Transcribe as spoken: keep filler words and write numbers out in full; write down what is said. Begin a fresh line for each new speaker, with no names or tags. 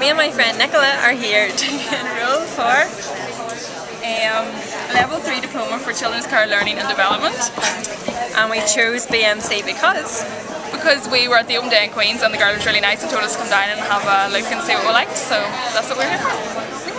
me and my friend Nicola are here to enrol for a um, level three diploma for children's care learning and development, and we chose B M C because
because we were at the open day in Queen's and the girl was really nice and told us to come down and have a look and see what we liked, so that's what we're here for.